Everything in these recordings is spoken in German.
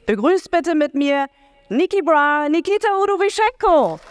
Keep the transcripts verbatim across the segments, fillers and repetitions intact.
Begrüßt bitte mit mir Niki Bra, Nikita Udovischenko.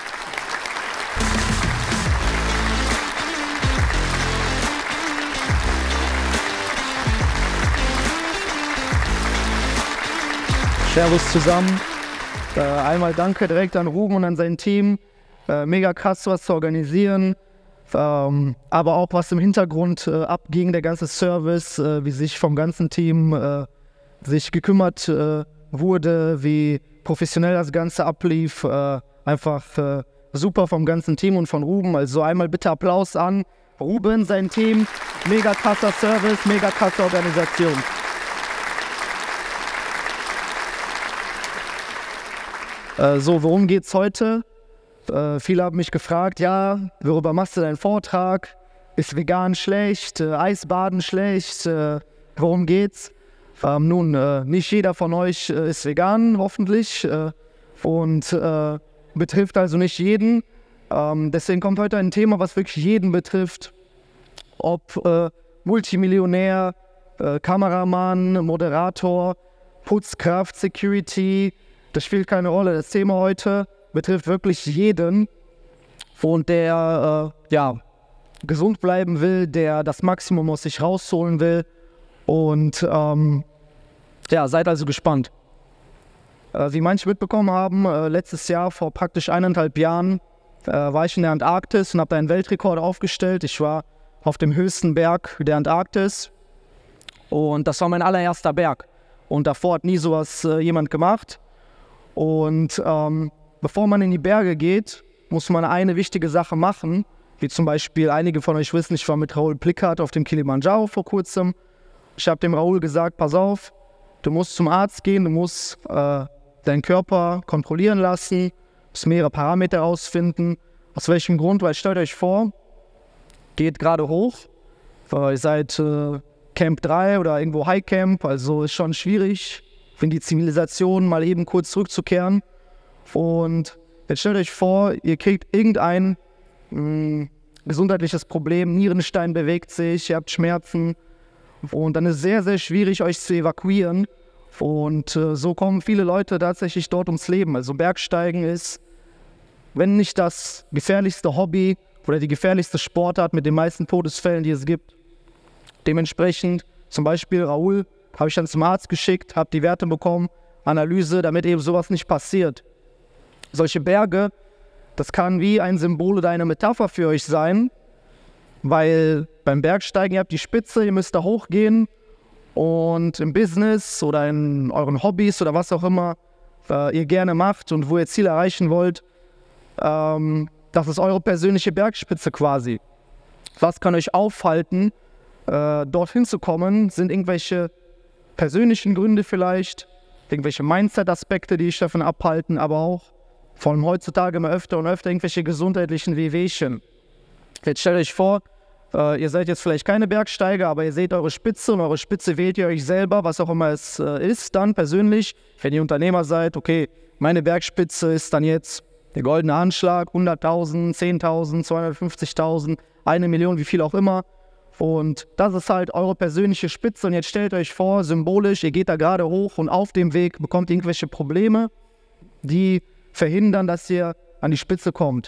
Servus zusammen. Äh, einmal danke direkt an Ruben und an sein Team. Äh, mega krass, was zu organisieren. Ähm, aber auch was im Hintergrund äh, abging, der ganze Service, äh, wie sich vom ganzen Team äh, sich gekümmert äh, wurde, wie professionell das Ganze ablief. Äh, einfach äh, super vom ganzen Team und von Ruben. Also einmal bitte Applaus an Ruben, sein Team. Mega krasser Service, mega krasse Organisation. Äh, so, worum geht's heute? Äh, viele haben mich gefragt, ja, worüber machst du deinen Vortrag? Ist vegan schlecht? Äh, Eisbaden schlecht? Äh, worum geht's? Ähm, nun, äh, nicht jeder von euch äh, ist vegan, hoffentlich. Äh, und äh, betrifft also nicht jeden. Ähm, deswegen kommt heute ein Thema, was wirklich jeden betrifft. Ob äh, Multimillionär, äh, Kameramann, Moderator, Putzkraft, Security, das spielt keine Rolle. Das Thema heute betrifft wirklich jeden und der äh, ja, gesund bleiben will, der das Maximum aus sich rausholen will. Und ähm, ja, seid also gespannt. Äh, wie manche mitbekommen haben, äh, letztes Jahr, vor praktisch eineinhalb Jahren, äh, war ich in der Antarktis und habe da einen Weltrekord aufgestellt. Ich war auf dem höchsten Berg der Antarktis und das war mein allererster Berg. Und davor hat nie sowas äh, jemand gemacht. Und ähm, bevor man in die Berge geht, muss man eine wichtige Sache machen, wie zum Beispiel einige von euch wissen, ich war mit Raoul Plickard auf dem Kilimanjaro vor kurzem. Ich habe dem Raoul gesagt, pass auf, du musst zum Arzt gehen, du musst äh, deinen Körper kontrollieren lassen, musst mehrere Parameter ausfinden. Aus welchem Grund? Weil stellt euch vor, geht gerade hoch, ihr seid äh, Camp drei oder irgendwo High Camp, also ist schon schwierig, in die Zivilisation mal eben kurz zurückzukehren. Und jetzt stellt euch vor, ihr kriegt irgendein mh, gesundheitliches Problem, Nierenstein bewegt sich, ihr habt Schmerzen und dann ist es sehr, sehr schwierig, euch zu evakuieren. Und äh, so kommen viele Leute tatsächlich dort ums Leben. Also Bergsteigen ist, wenn nicht das gefährlichste Hobby oder die gefährlichste Sportart mit den meisten Todesfällen, die es gibt. Dementsprechend, zum Beispiel Raoul, habe ich dann zum Arzt geschickt, habe die Werte bekommen, Analyse, damit eben sowas nicht passiert. Solche Berge, das kann wie ein Symbol oder eine Metapher für euch sein, weil beim Bergsteigen, ihr habt die Spitze, ihr müsst da hochgehen und im Business oder in euren Hobbys oder was auch immer äh, ihr gerne macht und wo ihr Ziel erreichen wollt, ähm, das ist eure persönliche Bergspitze quasi. Was kann euch aufhalten, äh, dorthin zu kommen? Sind irgendwelche persönlichen Gründe vielleicht, irgendwelche Mindset-Aspekte, die euch davon abhalten, aber auch vor allem heutzutage immer öfter und öfter irgendwelche gesundheitlichen Wehwehchen. Jetzt stellt euch vor, äh, ihr seid jetzt vielleicht keine Bergsteiger, aber ihr seht eure Spitze und eure Spitze wählt ihr euch selber, was auch immer es äh, ist dann persönlich. Wenn ihr Unternehmer seid, okay, meine Bergspitze ist dann jetzt der goldene Anschlag, hunderttausend, zehntausend, zweihundertfünfzigtausend, eine Million, wie viel auch immer. Und das ist halt eure persönliche Spitze und jetzt stellt euch vor, symbolisch, ihr geht da gerade hoch und auf dem Weg bekommt ihr irgendwelche Probleme, die verhindern, dass ihr an die Spitze kommt.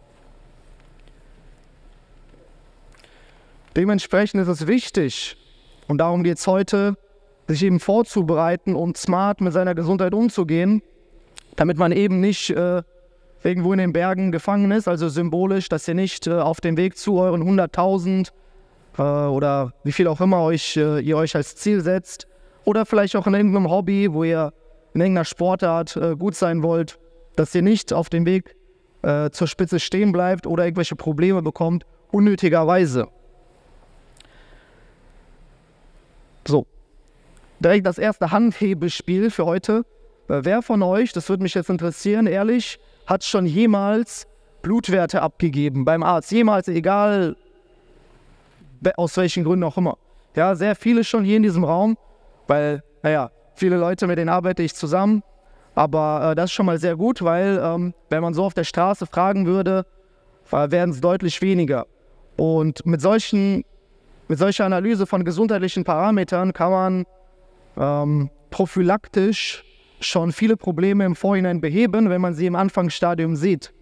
Dementsprechend ist es wichtig, und darum geht es heute, sich eben vorzubereiten und smart mit seiner Gesundheit umzugehen, damit man eben nicht äh, irgendwo in den Bergen gefangen ist, also symbolisch, dass ihr nicht äh, auf dem Weg zu euren hunderttausend oder wie viel auch immer euch, äh, ihr euch als Ziel setzt oder vielleicht auch in irgendeinem Hobby, wo ihr in irgendeiner Sportart äh, gut sein wollt, dass ihr nicht auf dem Weg äh, zur Spitze stehen bleibt oder irgendwelche Probleme bekommt, unnötigerweise. So, direkt das erste Handhebelspiel für heute. Äh, wer von euch, das würde mich jetzt interessieren, ehrlich, hat schon jemals Blutwerte abgegeben beim Arzt? Jemals, egal aus welchen Gründen auch immer. Ja, sehr viele schon hier in diesem Raum, weil, naja, viele Leute, mit denen arbeite ich zusammen, aber äh, das ist schon mal sehr gut, weil ähm, wenn man so auf der Straße fragen würde, äh, werden es deutlich weniger. Und mit, solchen, mit solcher Analyse von gesundheitlichen Parametern kann man ähm, prophylaktisch schon viele Probleme im Vorhinein beheben, wenn man sie im Anfangsstadium sieht.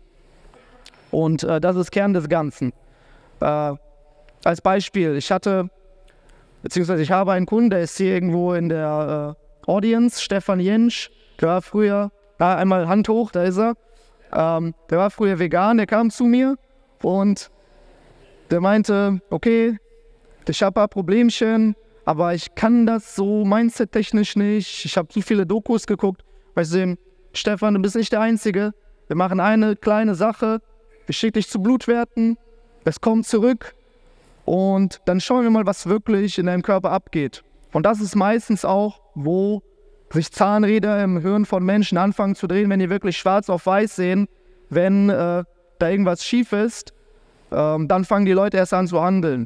Und äh, das ist Kern des Ganzen. Äh, als Beispiel, ich hatte, beziehungsweise ich habe einen Kunden, der ist hier irgendwo in der äh, Audience, Stefan Jentsch, der war früher, ja, einmal Hand hoch, da ist er, ähm, der war früher vegan, der kam zu mir und der meinte, okay, ich habe ein paar Problemchen, aber ich kann das so mindset-technisch nicht. Ich habe zu viele Dokus geguckt. Weißt du, Stefan, du bist nicht der Einzige. Wir machen eine kleine Sache. Ich schicke dich zu Blutwerten. Es kommt zurück. Und dann schauen wir mal, was wirklich in deinem Körper abgeht. Und das ist meistens auch, wo sich Zahnräder im Hirn von Menschen anfangen zu drehen, wenn die wirklich schwarz auf weiß sehen, wenn äh, da irgendwas schief ist. Ähm, dann fangen die Leute erst an zu handeln.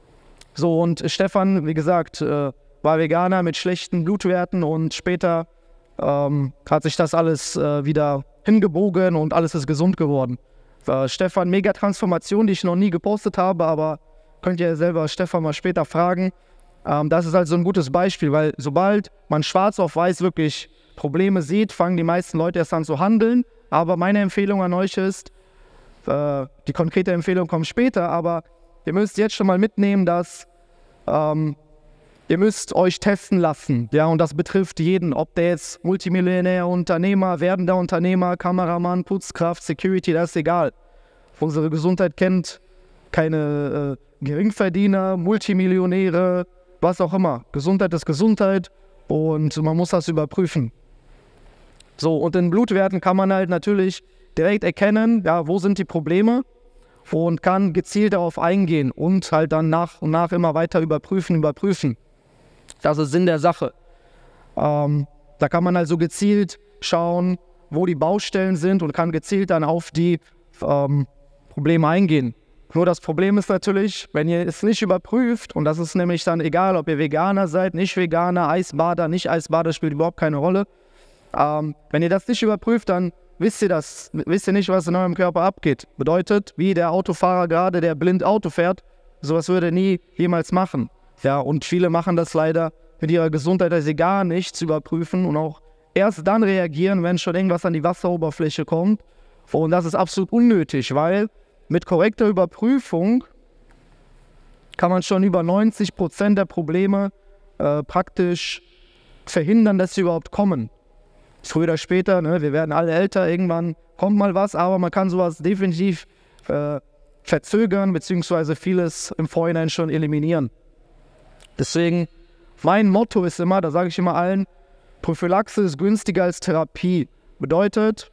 So, und Stefan, wie gesagt, äh, war Veganer mit schlechten Blutwerten und später ähm, hat sich das alles äh, wieder hingebogen und alles ist gesund geworden. Äh, Stefan, mega Transformation, die ich noch nie gepostet habe, aber könnt ihr selber Stefan mal später fragen. Ähm, das ist also ein gutes Beispiel, weil sobald man schwarz auf weiß wirklich Probleme sieht, fangen die meisten Leute erst an zu handeln. Aber meine Empfehlung an euch ist, äh, die konkrete Empfehlung kommt später, aber ihr müsst jetzt schon mal mitnehmen, dass ähm, ihr müsst euch testen lassen. Ja, und das betrifft jeden, ob der jetzt Multimillionär, Unternehmer, werdender Unternehmer, Kameramann, Putzkraft, Security, das ist egal. Unsere Gesundheit kennt keine äh, Geringverdiener, Multimillionäre, was auch immer. Gesundheit ist Gesundheit und man muss das überprüfen. So, und in Blutwerten kann man halt natürlich direkt erkennen, ja, wo sind die Probleme und kann gezielt darauf eingehen und halt dann nach und nach immer weiter überprüfen, überprüfen. Das ist Sinn der Sache. Ähm, da kann man also gezielt schauen, wo die Baustellen sind und kann gezielt dann auf die ähm, Probleme eingehen. Nur das Problem ist natürlich, wenn ihr es nicht überprüft, und das ist nämlich dann egal, ob ihr Veganer seid, nicht Veganer, Eisbader, nicht Eisbader, spielt überhaupt keine Rolle. Ähm, wenn ihr das nicht überprüft, dann wisst ihr das, wisst ihr nicht, was in eurem Körper abgeht. Bedeutet, wie der Autofahrer gerade, der blind Auto fährt, sowas würde er nie jemals machen. Ja, und viele machen das leider mit ihrer Gesundheit, dass sie gar nichts überprüfen und auch erst dann reagieren, wenn schon irgendwas an die Wasseroberfläche kommt. Und das ist absolut unnötig, weil mit korrekter Überprüfung kann man schon über neunzig Prozent der Probleme äh, praktisch verhindern, dass sie überhaupt kommen. Früher oder später, ne, wir werden alle älter, irgendwann kommt mal was, aber man kann sowas definitiv äh, verzögern, beziehungsweise vieles im Vorhinein schon eliminieren. Deswegen, mein Motto ist immer, da sage ich immer allen, Prophylaxe ist günstiger als Therapie. Bedeutet,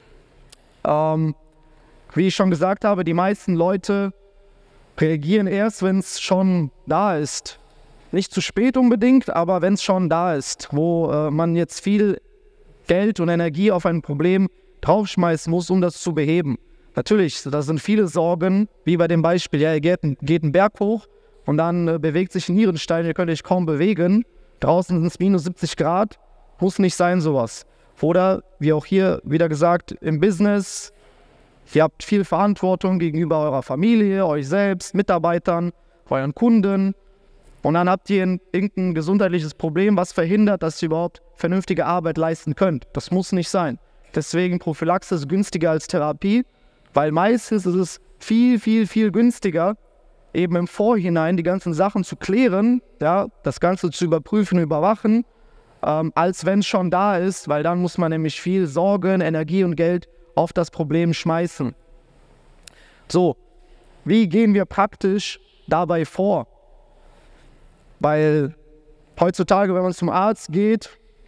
ähm, wie ich schon gesagt habe, die meisten Leute reagieren erst, wenn es schon da ist. Nicht zu spät unbedingt, aber wenn es schon da ist, wo äh, man jetzt viel Geld und Energie auf ein Problem draufschmeißen muss, um das zu beheben. Natürlich, das sind viele Sorgen, wie bei dem Beispiel, ja, ihr geht, geht einen Berg hoch und dann äh, bewegt sich ein Nierenstein, ihr könnt euch kaum bewegen, draußen sind es minus siebzig Grad, muss nicht sein sowas. Oder, wie auch hier wieder gesagt, im Business, ihr habt viel Verantwortung gegenüber eurer Familie, euch selbst, Mitarbeitern, euren Kunden. Und dann habt ihr ein, irgendein gesundheitliches Problem, was verhindert, dass ihr überhaupt vernünftige Arbeit leisten könnt. Das muss nicht sein. Deswegen Prophylaxe ist günstiger als Therapie, weil meistens ist es viel, viel, viel günstiger, eben im Vorhinein die ganzen Sachen zu klären, ja, das Ganze zu überprüfen, überwachen, ähm, als wenn es schon da ist, weil dann muss man nämlich viel Sorgen, Energie und Geld auf das Problem schmeißen. So, wie gehen wir praktisch dabei vor? Weil heutzutage, wenn man zum Arzt geht,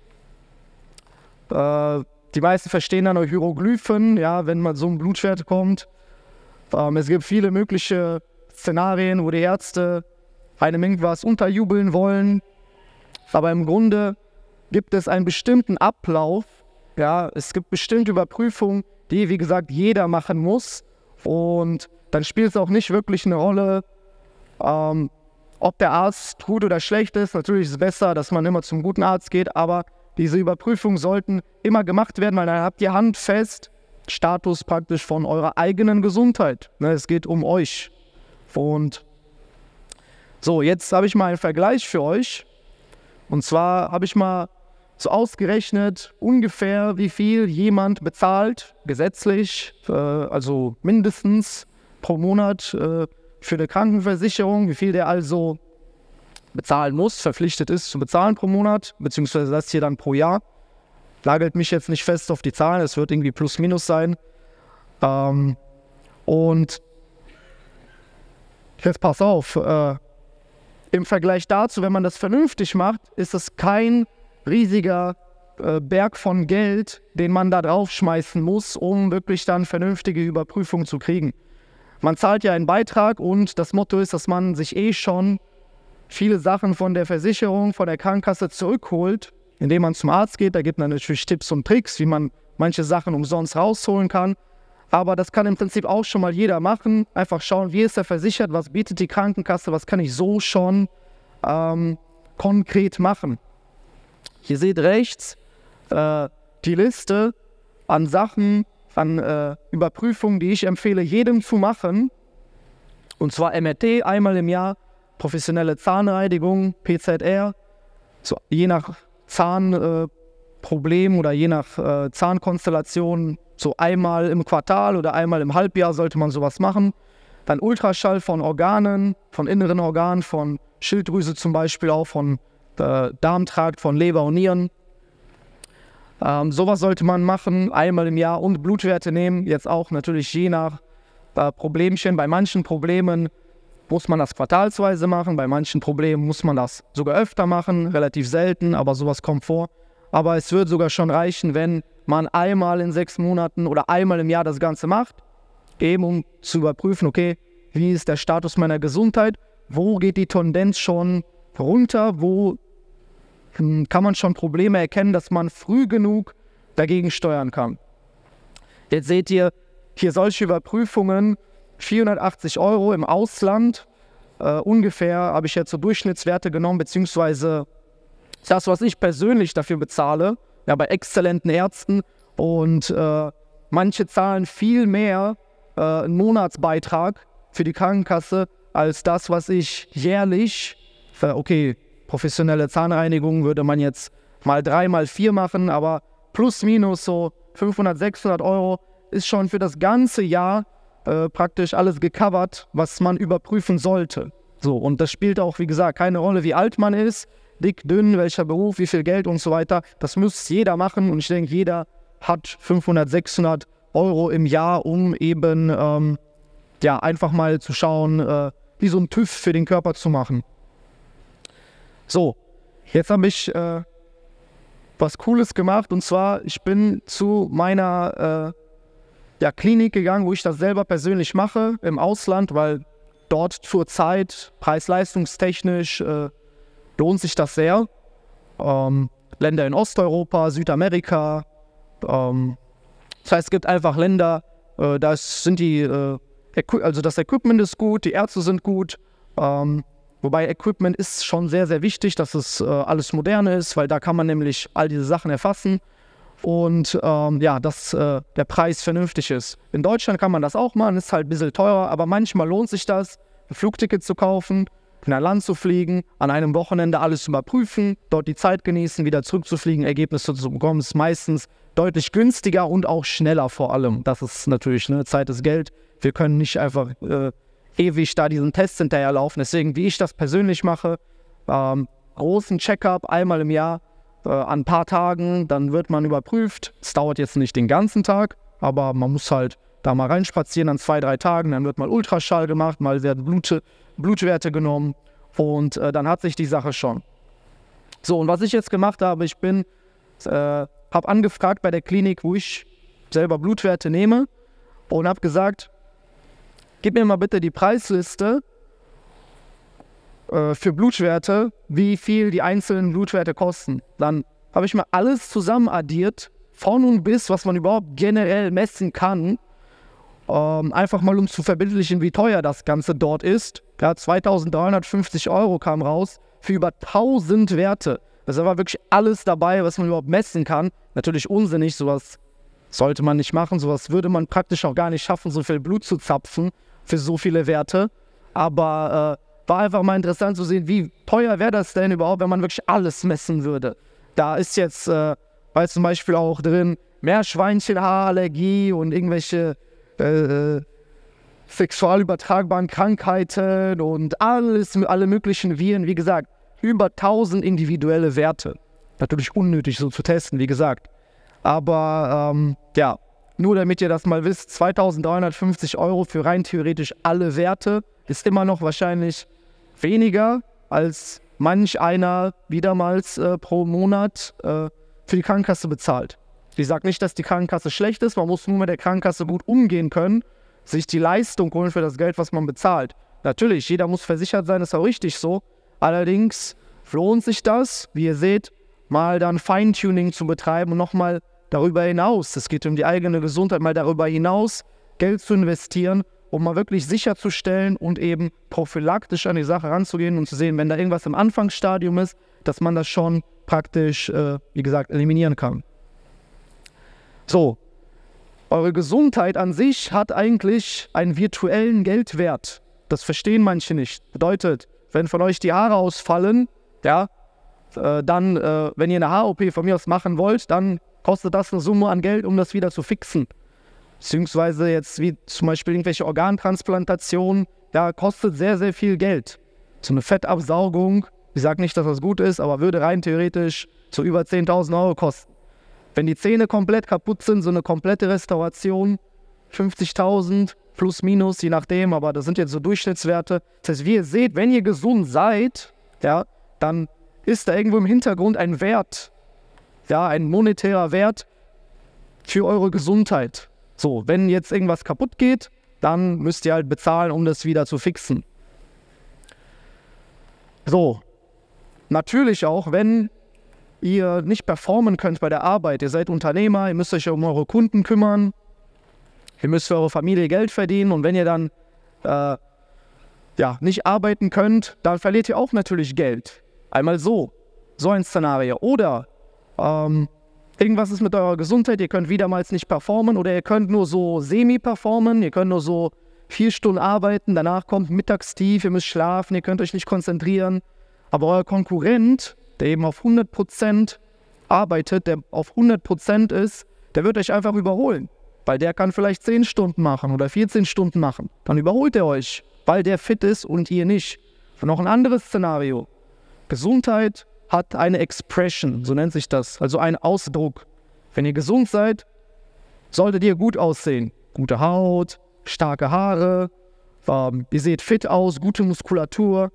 äh, die meisten verstehen dann auch Hieroglyphen, ja, wenn man so ein Blutwert kommt. Ähm, es gibt viele mögliche Szenarien, wo die Ärzte einem irgendwas unterjubeln wollen. Aber im Grunde gibt es einen bestimmten Ablauf. Ja, es gibt bestimmte Überprüfungen, die, wie gesagt, jeder machen muss. Und dann spielt es auch nicht wirklich eine Rolle, ähm, ob der Arzt gut oder schlecht ist. Natürlich ist es besser, dass man immer zum guten Arzt geht, aber diese Überprüfungen sollten immer gemacht werden, weil dann habt ihr handfest Status praktisch von eurer eigenen Gesundheit. Ne, es geht um euch. Und so, jetzt habe ich mal einen Vergleich für euch. Und zwar habe ich mal so ausgerechnet ungefähr, wie viel jemand bezahlt, gesetzlich, äh, also mindestens pro Monat äh, für eine Krankenversicherung, wie viel der also bezahlen muss, verpflichtet ist zu bezahlen pro Monat, beziehungsweise das hier dann pro Jahr. Lagert mich jetzt nicht fest auf die Zahlen, es wird irgendwie plus minus sein. Ähm, und jetzt pass auf, äh, im Vergleich dazu, wenn man das vernünftig macht, ist es kein riesiger äh, Berg von Geld, den man da draufschmeißen muss, um wirklich dann vernünftige Überprüfungen zu kriegen. Man zahlt ja einen Beitrag und das Motto ist, dass man sich eh schon viele Sachen von der Versicherung, von der Krankenkasse zurückholt, indem man zum Arzt geht. Da gibt man natürlich Tipps und Tricks, wie man manche Sachen umsonst rausholen kann. Aber das kann im Prinzip auch schon mal jeder machen. Einfach schauen, wie ist er versichert, was bietet die Krankenkasse, was kann ich so schon ähm, konkret machen. Ihr seht rechts äh, die Liste an Sachen, an äh, Überprüfungen, die ich empfehle, jedem zu machen. Und zwar M R T einmal im Jahr, professionelle Zahnreinigung, P Z R, so, je nach Zahnproblem äh, oder je nach äh, Zahnkonstellation, so einmal im Quartal oder einmal im Halbjahr sollte man sowas machen. Dann Ultraschall von Organen, von inneren Organen, von Schilddrüse zum Beispiel, auch von äh, Darmtrakt, von Leber und Nieren. Ähm, sowas sollte man machen, einmal im Jahr, und Blutwerte nehmen, jetzt auch natürlich je nach äh, Problemchen. Bei manchen Problemen muss man das quartalsweise machen, bei manchen Problemen muss man das sogar öfter machen, relativ selten, aber sowas kommt vor. Aber es wird sogar schon reichen, wenn man einmal in sechs Monaten oder einmal im Jahr das Ganze macht, eben um zu überprüfen, okay, wie ist der Status meiner Gesundheit, wo geht die Tendenz schon runter, wo hm, kann man schon Probleme erkennen, dass man früh genug dagegen steuern kann. Jetzt seht ihr hier solche Überprüfungen, vierhundertachtzig Euro im Ausland, äh, ungefähr habe ich jetzt so Durchschnittswerte genommen, beziehungsweise das, was ich persönlich dafür bezahle, ja, bei exzellenten Ärzten, und äh, manche zahlen viel mehr äh, einen Monatsbeitrag für die Krankenkasse als das, was ich jährlich, für, okay, professionelle Zahnreinigung würde man jetzt mal drei, mal vier machen, aber plus minus so fünfhundert, sechshundert Euro ist schon für das ganze Jahr äh, praktisch alles gecovert, was man überprüfen sollte. So, und das spielt auch, wie gesagt, keine Rolle, wie alt man ist, dick, dünn, welcher Beruf, wie viel Geld und so weiter. Das muss jeder machen, und ich denke, jeder hat fünfhundert, sechshundert Euro im Jahr, um eben ähm, ja, einfach mal zu schauen, äh, wie so ein TÜV für den Körper zu machen. So, jetzt habe ich äh, was Cooles gemacht, und zwar, ich bin zu meiner äh, ja, Klinik gegangen, wo ich das selber persönlich mache, im Ausland, weil dort zurzeit preis-leistungstechnisch äh, lohnt sich das sehr. Ähm, Länder in Osteuropa, Südamerika. Ähm, das heißt, es gibt einfach Länder, äh, da sind die, äh, also das Equipment ist gut, die Ärzte sind gut. Ähm, wobei Equipment ist schon sehr, sehr wichtig, dass es äh, alles moderne ist, weil da kann man nämlich all diese Sachen erfassen. Und ähm, ja, dass äh, der Preis vernünftig ist. In Deutschland kann man das auch machen, ist halt ein bisschen teurer, aber manchmal lohnt sich das, ein Flugticket zu kaufen, in ein Land zu fliegen, an einem Wochenende alles überprüfen, dort die Zeit genießen, wieder zurückzufliegen, Ergebnisse zu bekommen, ist meistens deutlich günstiger und auch schneller vor allem. Das ist natürlich, ne, Zeit ist Geld. Wir können nicht einfach äh, ewig da diesen Test hinterherlaufen. Deswegen, wie ich das persönlich mache, ähm, großen Check-up einmal im Jahr, äh, an ein paar Tagen, dann wird man überprüft. Es dauert jetzt nicht den ganzen Tag, aber man muss halt da mal reinspazieren an zwei, drei Tagen, dann wird mal Ultraschall gemacht, mal werden Blut, Blutwerte genommen, und äh, dann hat sich die Sache schon. So, und was ich jetzt gemacht habe, ich bin, äh, habe angefragt bei der Klinik, wo ich selber Blutwerte nehme, und habe gesagt, gib mir mal bitte die Preisliste äh, für Blutwerte, wie viel die einzelnen Blutwerte kosten. Dann habe ich mal alles zusammen addiert, von und bis, was man überhaupt generell messen kann, Ähm, einfach mal um zu verbildlichen, wie teuer das Ganze dort ist. Ja, zweitausenddreihundertfünfzig Euro kam raus für über tausend Werte. Das war wirklich alles dabei, was man überhaupt messen kann. Natürlich unsinnig, sowas sollte man nicht machen. Sowas würde man praktisch auch gar nicht schaffen, so viel Blut zu zapfen für so viele Werte. Aber äh, war einfach mal interessant zu sehen, wie teuer wäre das denn überhaupt, wenn man wirklich alles messen würde. da ist jetzt, äh, weil zum Beispiel auch drin, Meerschweinchenhaarallergie und irgendwelche äh, sexual übertragbaren Krankheiten und alles, alle möglichen Viren, wie gesagt, über tausend individuelle Werte. Natürlich unnötig so zu testen, wie gesagt. Aber ähm, ja, nur damit ihr das mal wisst, zweitausenddreihundertfünfzig Euro für rein theoretisch alle Werte ist immer noch wahrscheinlich weniger als manch einer wiedermals äh, pro Monat äh, für die Krankenkasse bezahlt. Ich sage nicht, dass die Krankenkasse schlecht ist, man muss nur mit der Krankenkasse gut umgehen können, sich die Leistung holen für das Geld, was man bezahlt. Natürlich, jeder muss versichert sein, ist auch richtig so. Allerdings lohnt sich das, wie ihr seht, mal dann Feintuning zu betreiben und nochmal darüber hinaus, es geht um die eigene Gesundheit, mal darüber hinaus Geld zu investieren, um mal wirklich sicherzustellen und eben prophylaktisch an die Sache ranzugehen und zu sehen, wenn da irgendwas im Anfangsstadium ist, dass man das schon praktisch, äh, wie gesagt, eliminieren kann. So, eure Gesundheit an sich hat eigentlich einen virtuellen Geldwert. Das verstehen manche nicht. Bedeutet, wenn von euch die Haare ausfallen, ja, äh, dann, äh, wenn ihr eine Haar-O P von mir aus machen wollt, dann kostet das eine Summe an Geld, um das wieder zu fixen. Beziehungsweise jetzt wie zum Beispiel irgendwelche Organtransplantationen, ja, kostet sehr, sehr viel Geld. So eine Fettabsaugung, ich sage nicht, dass das gut ist, aber würde rein theoretisch so über zehntausend Euro kosten. Wenn die Zähne komplett kaputt sind, so eine komplette Restauration, fünfzigtausend plus minus, je nachdem, aber das sind jetzt so Durchschnittswerte. Das heißt, wie ihr seht, wenn ihr gesund seid, ja, dann ist da irgendwo im Hintergrund ein Wert, ja, ein monetärer Wert für eure Gesundheit. So, wenn jetzt irgendwas kaputt geht, dann müsst ihr halt bezahlen, um das wieder zu fixen. So, natürlich auch, wenn ihr nicht performen könnt bei der Arbeit, ihr seid Unternehmer, ihr müsst euch um eure Kunden kümmern, ihr müsst für eure Familie Geld verdienen und wenn ihr dann äh, ja, nicht arbeiten könnt, dann verliert ihr auch natürlich Geld. Einmal so, so ein Szenario. Oder ähm, irgendwas ist mit eurer Gesundheit, ihr könnt wiedermals nicht performen oder ihr könnt nur so semi-performen, ihr könnt nur so vier Stunden arbeiten, danach kommt Mittagstief, ihr müsst schlafen, ihr könnt euch nicht konzentrieren. Aber euer Konkurrent, der eben auf hundert Prozent arbeitet, der auf hundert Prozent ist, der wird euch einfach überholen. Weil der kann vielleicht zehn Stunden machen oder vierzehn Stunden machen. Dann überholt er euch, weil der fit ist und ihr nicht. Und noch ein anderes Szenario. Gesundheit hat eine Expression, so nennt sich das, also ein Ausdruck. Wenn ihr gesund seid, solltet ihr gut aussehen. Gute Haut, starke Haare, ähm, ihr seht fit aus, gute Muskulatur.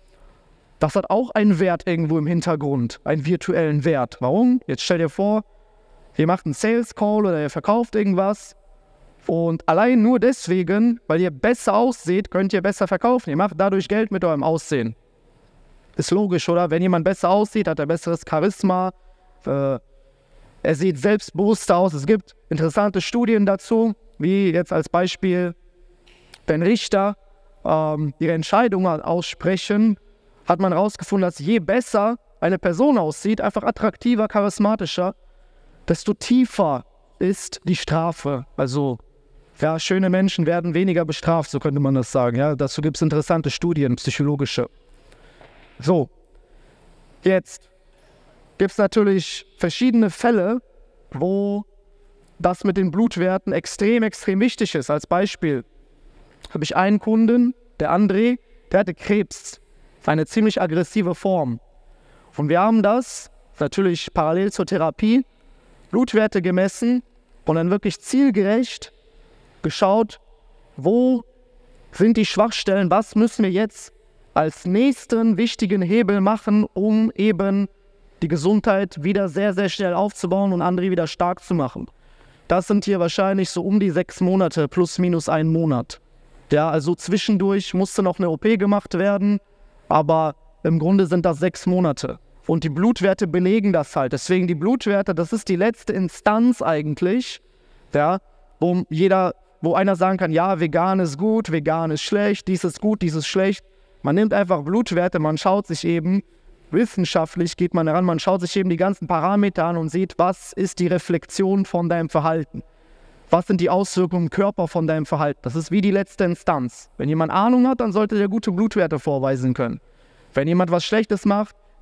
Das hat auch einen Wert irgendwo im Hintergrund, einen virtuellen Wert. Warum? Jetzt stellt ihr vor, ihr macht einen Sales Call oder ihr verkauft irgendwas und allein nur deswegen, weil ihr besser ausseht, könnt ihr besser verkaufen. Ihr macht dadurch Geld mit eurem Aussehen. Ist logisch, oder? Wenn jemand besser aussieht, hat er besseres Charisma, äh, er sieht selbstbewusster aus. Es gibt interessante Studien dazu, wie jetzt als Beispiel, wenn Richter ähm, ihre Entscheidungen aussprechen, hat man herausgefunden, dass je besser eine Person aussieht, einfach attraktiver, charismatischer, desto tiefer ist die Strafe. Also, ja, schöne Menschen werden weniger bestraft, so könnte man das sagen. Ja? Dazu gibt es interessante Studien, psychologische. So, jetzt gibt es natürlich verschiedene Fälle, wo das mit den Blutwerten extrem, extrem wichtig ist. Als Beispiel habe ich einen Kunden, der André, der hatte Krebs, eine ziemlich aggressive Form. Und wir haben das natürlich parallel zur Therapie, Blutwerte gemessen und dann wirklich zielgerecht geschaut, wo sind die Schwachstellen, was müssen wir jetzt als nächsten wichtigen Hebel machen, um eben die Gesundheit wieder sehr, sehr schnell aufzubauen und André wieder stark zu machen. Das sind hier wahrscheinlich so um die sechs Monate, plus minus einen Monat. Ja, also zwischendurch musste noch eine O P gemacht werden, aber im Grunde sind das sechs Monate. Und die Blutwerte belegen das halt. Deswegen die Blutwerte, das ist die letzte Instanz eigentlich, ja, wo jeder, wo einer sagen kann, ja, vegan ist gut, vegan ist schlecht, dies ist gut, dies ist schlecht. Man nimmt einfach Blutwerte, man schaut sich eben, wissenschaftlich geht man heran, man schaut sich eben die ganzen Parameter an und sieht, was ist die Reflexion von deinem Verhalten. Was sind die Auswirkungen im Körper von deinem Verhalten? Das ist wie die letzte Instanz. Wenn jemand Ahnung hat, dann sollte der gute Blutwerte vorweisen können. Wenn jemand was Schlechtes macht,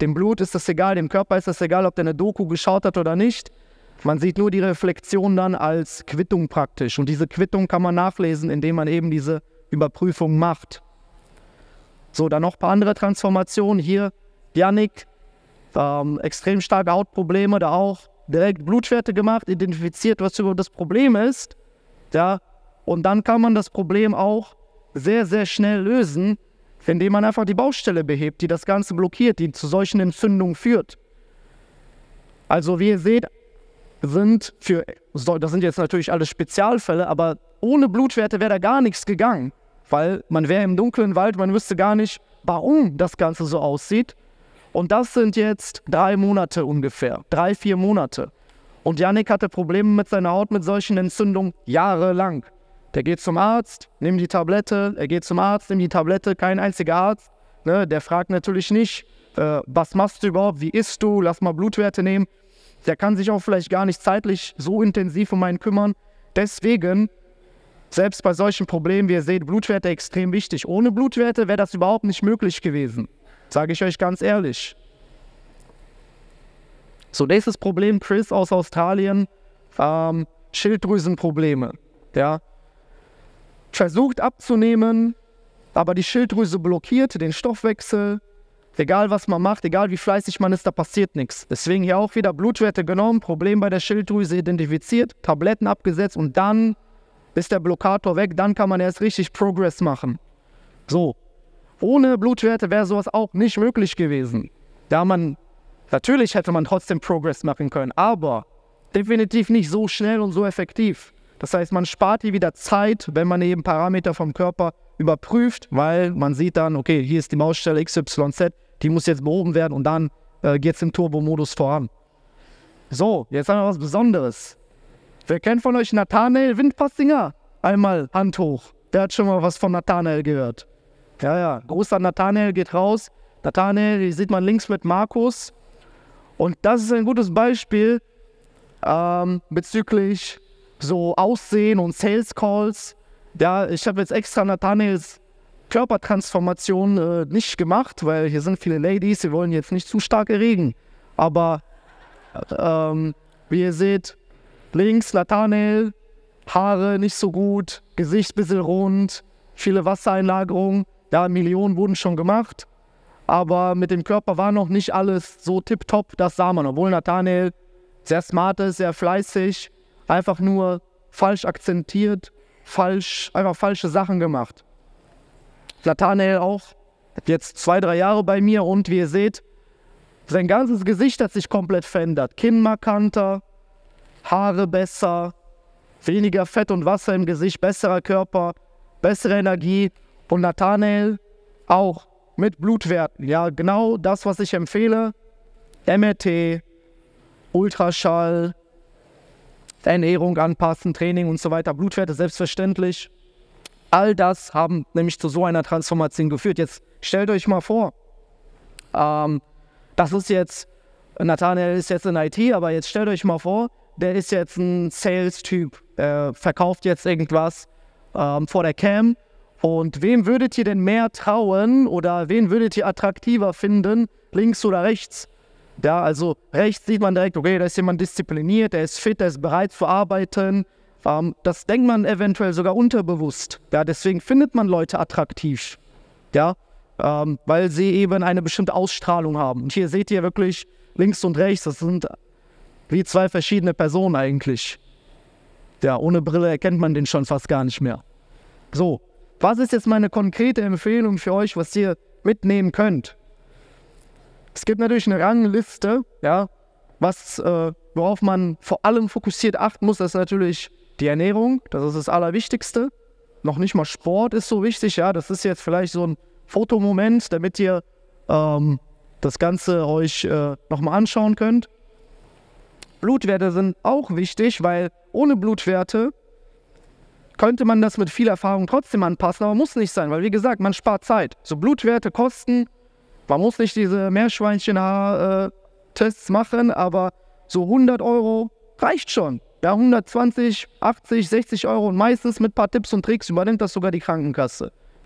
Dem Blut ist das egal, dem Körper ist das egal, ob der eine Doku geschaut hat oder nicht. Man sieht nur die Reflexion dann als Quittung praktisch. Und diese Quittung kann man nachlesen, indem man eben diese Überprüfung macht. So, dann noch ein paar andere Transformationen. Hier, Yannick, ähm, extrem starke Hautprobleme, da auch direkt Blutwerte gemacht, identifiziert, was über das Problem ist. Ja, und dann kann man das Problem auch sehr, sehr schnell lösen, indem man einfach die Baustelle behebt, die das Ganze blockiert, die zu solchen Entzündungen führt. Also wie ihr seht, sind für, das sind jetzt natürlich alles Spezialfälle, aber ohne Blutwerte wäre da gar nichts gegangen, weil man wäre im dunklen Wald, man wüsste gar nicht, warum das Ganze so aussieht. Und das sind jetzt drei Monate ungefähr, drei, vier Monate. Und Yannick hatte Probleme mit seiner Haut, mit solchen Entzündungen jahrelang. Der geht zum Arzt, nimmt die Tablette, er geht zum Arzt, nimmt die Tablette, kein einziger Arzt. Ne, der fragt natürlich nicht, äh, was machst du überhaupt, wie isst du, lass mal Blutwerte nehmen. Der kann sich auch vielleicht gar nicht zeitlich so intensiv um einen kümmern. Deswegen, selbst bei solchen Problemen, wie ihr seht, Blutwerte extrem wichtig. Ohne Blutwerte wäre das überhaupt nicht möglich gewesen. Sage ich euch ganz ehrlich. So, nächstes Problem, Chris aus Australien, ähm, Schilddrüsenprobleme. Ja. Versucht abzunehmen, aber die Schilddrüse blockiert den Stoffwechsel. Egal was man macht, egal wie fleißig man ist, da passiert nichts. Deswegen hier auch wieder Blutwerte genommen, Problem bei der Schilddrüse identifiziert, Tabletten abgesetzt und dann ist der Blockator weg, dann kann man erst richtig Progress machen. So, ohne Blutwerte wäre sowas auch nicht möglich gewesen. Da man, natürlich hätte man trotzdem Progress machen können, aber definitiv nicht so schnell und so effektiv. Das heißt, man spart hier wieder Zeit, wenn man eben Parameter vom Körper überprüft, weil man sieht dann, okay, hier ist die Mausstelle X Y Z, die muss jetzt behoben werden und dann äh, geht es im Turbo-Modus voran. So, jetzt haben wir was Besonderes. Wer kennt von euch Nathanael Windpassinger? Einmal Hand hoch. Der hat schon mal was von Nathanael gehört. Ja, ja, großer Nathanael geht raus. Nathanael, hier sieht man links mit Markus. Und das ist ein gutes Beispiel ähm, bezüglich so Aussehen und Sales Calls. Ja, ich habe jetzt extra Nathanaels Körpertransformation äh, nicht gemacht, weil hier sind viele Ladies, wir wollen jetzt nicht zu stark erregen. Aber ähm, wie ihr seht, links Nathanael, Haare nicht so gut, Gesicht ein bisschen rund, viele Wassereinlagerungen. Ja, Millionen wurden schon gemacht, aber mit dem Körper war noch nicht alles so tipptopp, das sah man. Obwohl Nathanael sehr smart ist, sehr fleißig, einfach nur falsch akzentiert, falsch, einfach falsche Sachen gemacht. Nathanael auch, jetzt zwei, drei Jahre bei mir und wie ihr seht, sein ganzes Gesicht hat sich komplett verändert. Kinn markanter, Haare besser, weniger Fett und Wasser im Gesicht, besserer Körper, bessere Energie. Und Nathanael auch mit Blutwerten. Ja, genau das, was ich empfehle. M R T, Ultraschall, Ernährung anpassen, Training und so weiter. Blutwerte selbstverständlich. All das haben nämlich zu so einer Transformation geführt. Jetzt stellt euch mal vor, ähm, das ist jetzt, Nathanael ist jetzt in I T, aber jetzt stellt euch mal vor, der ist jetzt ein Sales-Typ, äh, verkauft jetzt irgendwas ähm, vor der Cam. Und wem würdet ihr denn mehr trauen oder wen würdet ihr attraktiver finden, links oder rechts? Ja, also rechts sieht man direkt, okay, da ist jemand diszipliniert, der ist fit, der ist bereit zu arbeiten. Ähm, das denkt man eventuell sogar unterbewusst. Ja, deswegen findet man Leute attraktiv, ja, ähm, weil sie eben eine bestimmte Ausstrahlung haben. Und hier seht ihr wirklich links und rechts, das sind wie zwei verschiedene Personen eigentlich. Ja, ohne Brille erkennt man den schon fast gar nicht mehr. So, was ist jetzt meine konkrete Empfehlung für euch, was ihr mitnehmen könnt? Es gibt natürlich eine Rangliste, ja, was, äh, worauf man vor allem fokussiert achten muss, das ist natürlich die Ernährung, das ist das Allerwichtigste. Noch nicht mal Sport ist so wichtig, ja, das ist jetzt vielleicht so ein Fotomoment, damit ihr ähm, das Ganze euch äh, nochmal anschauen könnt. Blutwerte sind auch wichtig, weil ohne Blutwerte könnte man das mit viel Erfahrung trotzdem anpassen, aber muss nicht sein, weil wie gesagt, man spart Zeit. So Blutwerte kosten, man muss nicht diese Meerschweinchen-Tests machen, aber so hundert Euro reicht schon. Ja, hundertzwanzig, achtzig, sechzig Euro und meistens mit ein paar Tipps und Tricks übernimmt das sogar die Krankenkasse. Ja,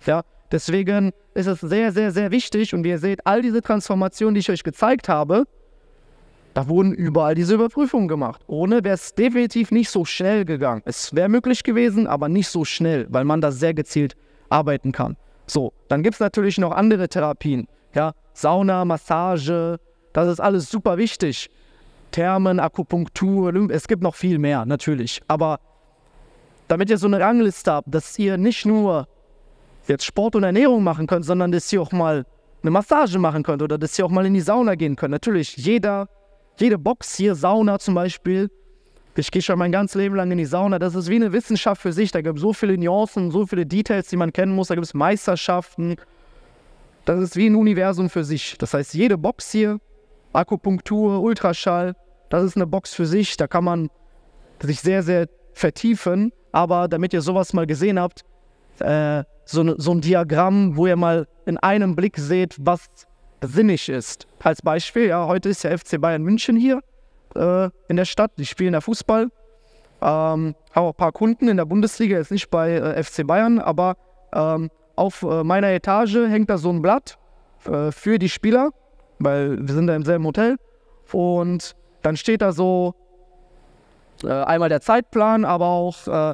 Deswegen ist es sehr, sehr, sehr wichtig und wie ihr seht, all diese Transformationen, die ich euch gezeigt habe, da wurden überall diese Überprüfungen gemacht. Ohne wäre es definitiv nicht so schnell gegangen. Es wäre möglich gewesen, aber nicht so schnell, weil man da sehr gezielt arbeiten kann. So, dann gibt es natürlich noch andere Therapien. Ja, Sauna, Massage, das ist alles super wichtig. Thermen, Akupunktur, es gibt noch viel mehr, natürlich. Aber damit ihr so eine Rangliste habt, dass ihr nicht nur jetzt Sport und Ernährung machen könnt, sondern dass ihr auch mal eine Massage machen könnt oder dass ihr auch mal in die Sauna gehen könnt. Natürlich, jeder, jede Box hier, Sauna zum Beispiel, ich gehe schon mein ganzes Leben lang in die Sauna, das ist wie eine Wissenschaft für sich. Da gibt es so viele Nuancen, so viele Details, die man kennen muss, da gibt es Meisterschaften. Das ist wie ein Universum für sich. Das heißt, jede Box hier, Akupunktur, Ultraschall, das ist eine Box für sich, da kann man sich sehr, sehr vertiefen. Aber damit ihr sowas mal gesehen habt, äh, so, ne, so ein Diagramm, wo ihr mal in einem Blick seht, was sinnig ist. Als Beispiel, ja, heute ist ja F C Bayern München hier äh, in der Stadt, die spielen da Fußball. Ähm, haben auch ein paar Kunden in der Bundesliga, jetzt nicht bei äh, F C Bayern, aber ähm, auf äh, meiner Etage hängt da so ein Blatt äh, für die Spieler, weil wir sind da im selben Hotel. Und dann steht da so äh, einmal der Zeitplan, aber auch äh,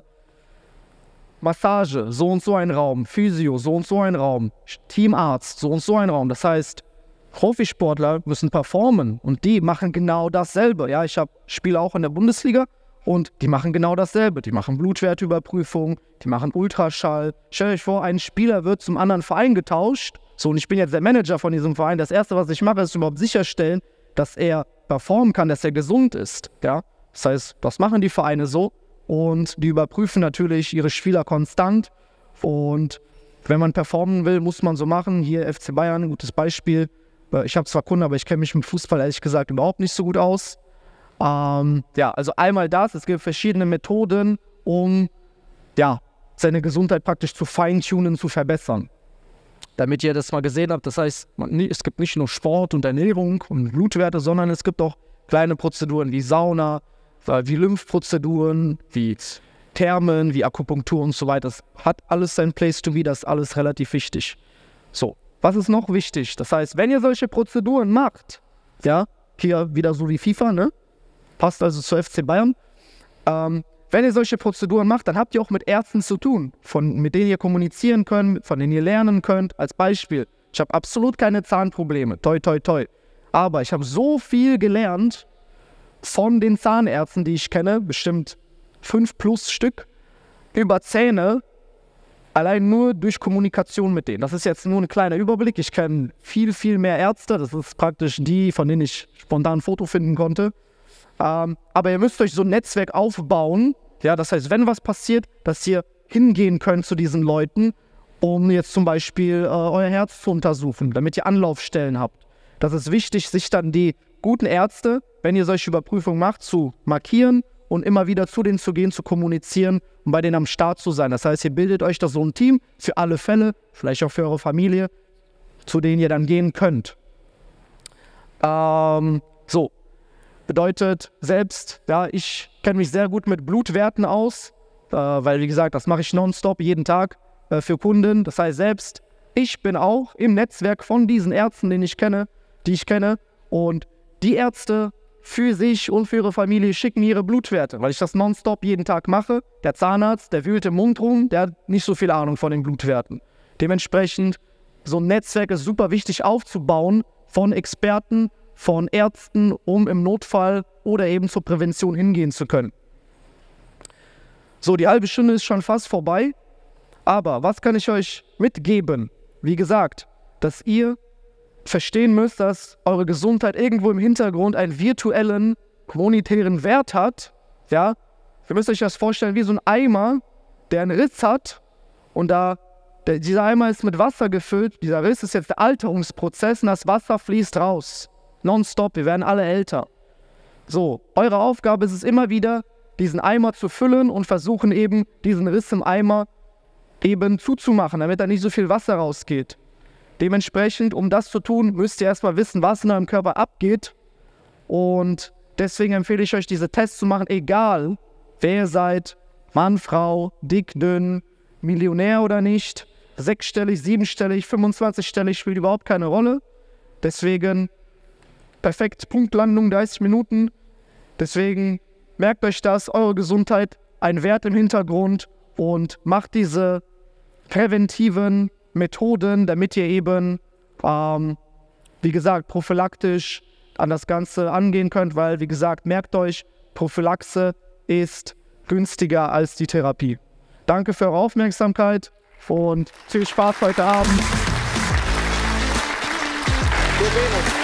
Massage, so und so ein Raum, Physio, so und so ein Raum, Teamarzt, so und so ein Raum. Das heißt, Profisportler müssen performen und die machen genau dasselbe. Ja, ich spiele auch in der Bundesliga und die machen genau dasselbe. Die machen Blutwertüberprüfung, die machen Ultraschall. Stellt euch vor, ein Spieler wird zum anderen Verein getauscht. So, und ich bin jetzt der Manager von diesem Verein. Das Erste, was ich mache, ist überhaupt sicherstellen, dass er performen kann, dass er gesund ist. Ja? Das heißt, das machen die Vereine so. Und die überprüfen natürlich ihre Spieler konstant. Und wenn man performen will, muss man so machen. Hier F C Bayern, ein gutes Beispiel. Ich habe zwar Kunden, aber ich kenne mich mit Fußball ehrlich gesagt überhaupt nicht so gut aus. Ähm, ja, also einmal das. Es gibt verschiedene Methoden, um ja, seine Gesundheit praktisch zu feintunen, zu verbessern. Damit ihr das mal gesehen habt. Das heißt, man, es gibt nicht nur Sport und Ernährung und Blutwerte, sondern es gibt auch kleine Prozeduren wie Sauna, wie Lymphprozeduren, wie Thermen, wie Akupunktur und so weiter. Das hat alles sein Place to be, das ist alles relativ wichtig. So, was ist noch wichtig? Das heißt, wenn ihr solche Prozeduren macht, ja, hier wieder so wie FIFA, ne? Passt also zu F C Bayern. Ähm, wenn ihr solche Prozeduren macht, dann habt ihr auch mit Ärzten zu tun, von, mit denen ihr kommunizieren könnt, von denen ihr lernen könnt. Als Beispiel, ich habe absolut keine Zahnprobleme, toi, toi, toi. Aber ich habe so viel gelernt von den Zahnärzten, die ich kenne, bestimmt fünf plus Stück, über Zähne, allein nur durch Kommunikation mit denen. Das ist jetzt nur ein kleiner Überblick. Ich kenne viel, viel mehr Ärzte. Das ist praktisch die, von denen ich spontan ein Foto finden konnte. Ähm, aber ihr müsst euch so ein Netzwerk aufbauen. Ja, das heißt, wenn was passiert, dass ihr hingehen könnt zu diesen Leuten, um jetzt zum Beispiel äh, euer Herz zu untersuchen, damit ihr Anlaufstellen habt. Das ist wichtig, sich dann die guten Ärzte, wenn ihr solche Überprüfungen macht, zu markieren und immer wieder zu denen zu gehen, zu kommunizieren und bei denen am Start zu sein. Das heißt, ihr bildet euch da so ein Team für alle Fälle, vielleicht auch für eure Familie, zu denen ihr dann gehen könnt. Ähm, so, bedeutet selbst, ja, ich kenne mich sehr gut mit Blutwerten aus, äh, weil wie gesagt, das mache ich nonstop, jeden Tag äh, für Kunden. Das heißt, selbst ich bin auch im Netzwerk von diesen Ärzten, den ich kenne, die ich kenne, und die Ärzte für sich und für ihre Familie schicken mir ihre Blutwerte, weil ich das nonstop jeden Tag mache. Der Zahnarzt, der wühlt im Mund rum, der hat nicht so viel Ahnung von den Blutwerten. Dementsprechend, so ein Netzwerk ist super wichtig aufzubauen von Experten, von Ärzten, um im Notfall oder eben zur Prävention hingehen zu können. So, die halbe Stunde ist schon fast vorbei, aber was kann ich euch mitgeben? Wie gesagt, dass ihr verstehen müsst, dass eure Gesundheit irgendwo im Hintergrund einen virtuellen, monetären Wert hat. Ja? Ihr müsst euch das vorstellen wie so ein Eimer, der einen Riss hat und da, der, dieser Eimer ist mit Wasser gefüllt. Dieser Riss ist jetzt der Alterungsprozess und das Wasser fließt raus. Nonstop, wir werden alle älter. So, eure Aufgabe ist es immer wieder, diesen Eimer zu füllen und versuchen eben, diesen Riss im Eimer eben zuzumachen, damit da nicht so viel Wasser rausgeht. Dementsprechend, um das zu tun, müsst ihr erstmal wissen, was in eurem Körper abgeht. Und deswegen empfehle ich euch, diese Tests zu machen, egal wer ihr seid, Mann, Frau, dick, dünn, Millionär oder nicht. sechsstellig, siebenstellig, fünfundzwanzigstellig, spielt überhaupt keine Rolle. Deswegen perfekt, Punktlandung, dreißig Minuten. Deswegen merkt euch das, eure Gesundheit, ein Wert im Hintergrund und macht diese präventiven Methoden, damit ihr eben, ähm, wie gesagt, prophylaktisch an das Ganze angehen könnt, weil, wie gesagt, merkt euch, Prophylaxe ist günstiger als die Therapie. Danke für eure Aufmerksamkeit und viel Spaß heute Abend. Wir sehen uns.